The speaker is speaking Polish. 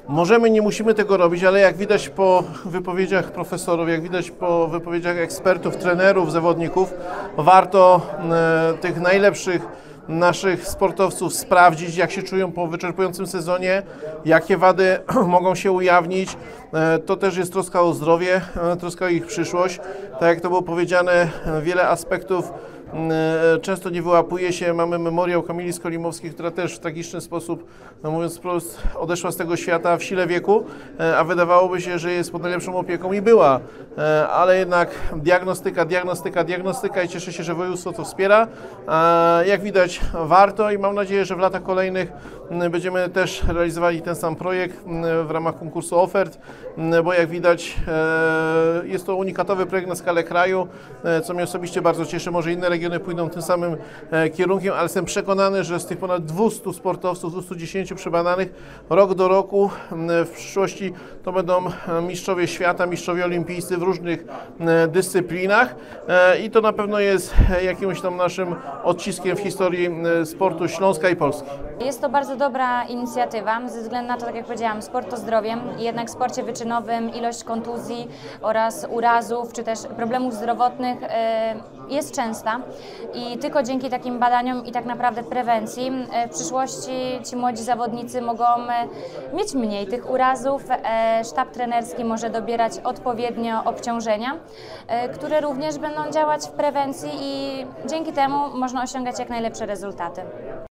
Możemy, nie musimy tego robić, ale jak widać po wypowiedziach profesorów, jak widać po wypowiedziach ekspertów, trenerów, zawodników, warto tych najlepszych naszych sportowców sprawdzić, jak się czują po wyczerpującym sezonie, jakie wady mogą się ujawnić. To też jest troska o zdrowie, troska o ich przyszłość. Tak jak to było powiedziane, wiele aspektów często nie wyłapuje się. Mamy memoriał Kamili Skolimowskiej, która też w tragiczny sposób, no mówiąc wprost, odeszła z tego świata w sile wieku, a wydawałoby się, że jest pod najlepszą opieką i była. Ale jednak diagnostyka i cieszę się, że województwo to wspiera. Jak widać warto i mam nadzieję, że w latach kolejnych będziemy też realizowali ten sam projekt w ramach konkursu ofert, bo jak widać jest to unikatowy projekt na skalę kraju, co mnie osobiście bardzo cieszy. Może inne regiony pójdą tym samym kierunkiem, ale jestem przekonany, że z tych ponad 200 sportowców, 210 przebadanych, rok do roku w przyszłości to będą mistrzowie świata, mistrzowie olimpijscy w różnych dyscyplinach i to na pewno jest jakimś tam naszym odciskiem w historii sportu Śląska i Polski. Jest to bardzo dobra inicjatywa, ze względu na to, tak jak powiedziałam, sport to zdrowie, jednak w sporcie wyczynowym ilość kontuzji oraz urazów, czy też problemów zdrowotnych jest częsta i tylko dzięki takim badaniom i tak naprawdę prewencji w przyszłości ci młodzi zawodnicy mogą mieć mniej tych urazów. Sztab trenerski może dobierać odpowiednio obciążenia, które również będą działać w prewencji i dzięki temu można osiągać jak najlepsze rezultaty.